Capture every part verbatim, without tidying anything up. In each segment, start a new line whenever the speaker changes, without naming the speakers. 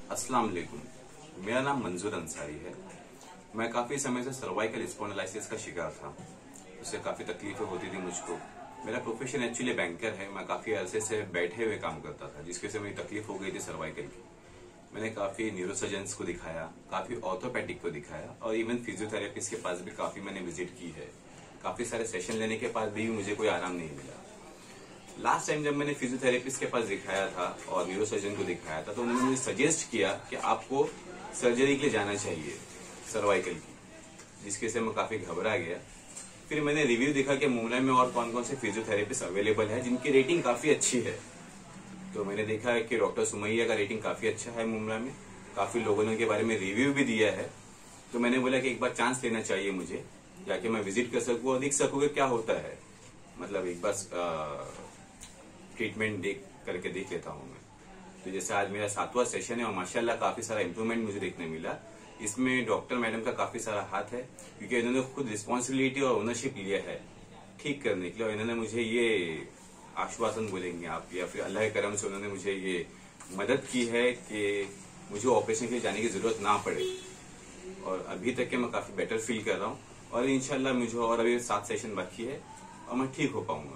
अस्सलाम वालेकुम। मेरा नाम मंजूर अंसारी है। मैं काफी समय से सर्वाइकल स्पॉन्डिलाइटिस का शिकार था। उससे काफी तकलीफें होती थी मुझको। मेरा प्रोफेशन एक्चुअली बैंकर है। मैं काफी अरसे से बैठे हुए काम करता था, जिसकी वजह से मेरी तकलीफ हो गई थी सर्वाइकल की। मैंने काफी न्यूरोसर्जन्स को दिखाया, काफी ऑर्थोपेडिक को दिखाया और इवन फिजियोथेरेपिस्ट के पास भी काफी मैंने विजिट की है। काफी सारे सेशन लेने के बाद भी मुझे कोई आराम नहीं मिला। लास्ट टाइम जब मैंने फिजियोथेरेपिस्ट के पास दिखाया था और न्यूरोसर्जन को दिखाया था, तो उन्होंने मुझे सजेस्ट किया कि आपको सर्जरी के लिए जाना चाहिए सर्वाइकल की, जिसके से मैं काफी घबरा गया। फिर मैंने रिव्यू देखा कि मुंबई में और कौन कौन से फिजियोथेरेपिस्ट अवेलेबल है जिनकी रेटिंग काफी अच्छी है। तो मैंने देखा है कि डॉक्टर सुमैया का रेटिंग काफी अच्छा है मुंबई में। काफी लोगों ने उनके बारे में रिव्यू भी दिया है। तो मैंने बोला कि एक बार चांस लेना चाहिए मुझे, जाके मैं विजिट कर सकूं और देख सकूं कि क्या होता है। मतलब एक बार ट्रीटमेंट देख करके देख लेता हूं मैं। तो जैसे आज मेरा सातवां सेशन है और माशाल्लाह काफी सारा इम्प्रूवमेंट मुझे देखने मिला। इसमें डॉक्टर मैडम का काफी सारा हाथ है, क्योंकि इन्होंने खुद रिस्पॉन्सिबिलिटी और ओनरशिप लिया है ठीक करने के लिए। और इन्होंने मुझे ये आश्वासन बोलेंगे आप, या फिर अल्लाह के करम से उन्होंने मुझे ये मदद की है कि मुझे ऑपरेशन के लिए जाने की जरूरत ना पड़े। और अभी तक के मैं काफी बेटर फील कर रहा हूँ और इंशाल्लाह मुझे और अभी सात सेशन बाकी है और मैं ठीक हो पाऊंगा।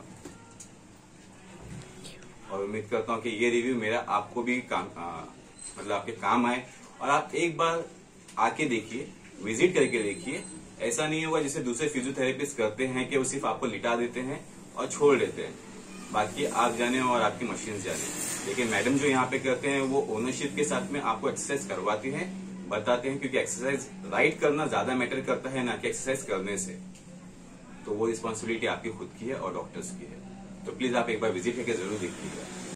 और उम्मीद करता हूँ कि ये रिव्यू मेरा आपको भी काम आ, मतलब आपके काम आए और आप एक बार आके देखिए, विजिट करके देखिए। ऐसा नहीं होगा जैसे दूसरे फिजियोथेरेपिस्ट करते हैं कि वो सिर्फ आपको लिटा देते हैं और छोड़ देते हैं, बाकी आप जाने और आपकी मशीन जाने। लेकिन मैडम जो यहाँ पे करते हैं वो ओनरशिप के साथ में आपको एक्सरसाइज करवाते हैं, बताते हैं, क्योंकि एक्सरसाइज राइट करना ज्यादा मैटर करता है ना कि एक्सरसाइज करने से। तो वो रिस्पॉन्सिबिलिटी आपकी खुद की है और डॉक्टर्स की है। तो प्लीज आप एक बार विजिट करके जरूर देखिएगा।